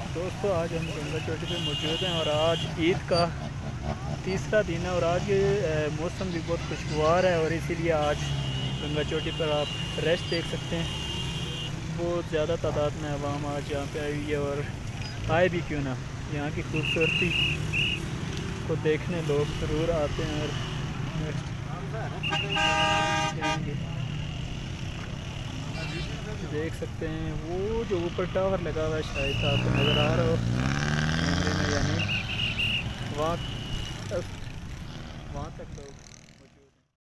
दोस्तों आज हम गंगा चोटी पे मौजूद हैं और आज ईद का तीसरा दिन है और आज मौसम भी बहुत खुशगवार है और इसीलिए आज गंगा चोटी पर आप रश देख सकते हैं। बहुत ज़्यादा तादाद में आवाम आज यहाँ पे आई हुई है और आए भी क्यों ना, यहाँ की खूबसूरती को देखने लोग ज़रूर आते हैं। और देख सकते हैं वो जो ऊपर टावर लगा हुआ है, शायद आपको नज़र आ रहा हो कैमरे में या नहीं, वहाँ तक लोग